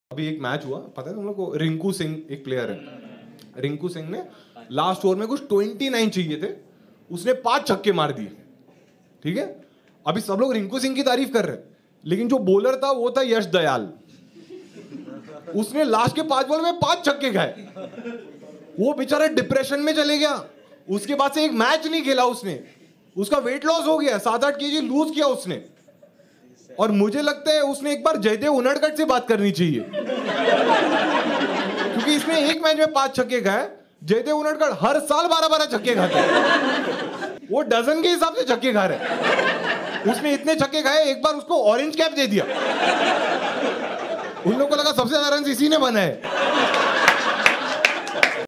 अभी एक मैच हुआ, पता है तुम लोग को, रिंकू सिंह एक प्लेयर है। रिंकू सिंह ने लास्ट ओवर में कुछ 29 चाहिए थे, उसने 5 छक्के मार दिए। ठीक है, अभी सब लोग रिंकू सिंह की तारीफ कर रहे हैं, लेकिन जो बॉलर था वो था यश दयाल। उसने लास्ट के 5 बॉल में 5 छक्के खाए। वो बेचारा डिप्रेशन में चले गया। उसके बाद से एक मैच नहीं खेला उसने। उसका वेट लॉस हो गया, 7-8 केजी लूज किया उसने। और मुझे लगता है उसने एक बार जयदेव उनड़कट से बात करनी चाहिए, क्योंकि इसने एक मैच में 5 छक्के खाए। जयदेव उनड़कट हर साल 12-12 छक्के खाते हैं। वो डजन के हिसाब से छक्के खा रहे। उसने इतने छक्के खाए, एक बार उसको ऑरेंज कैप दे दिया। उन लोगों को लगा सबसे ज्यादा रन इसी ने बनाए।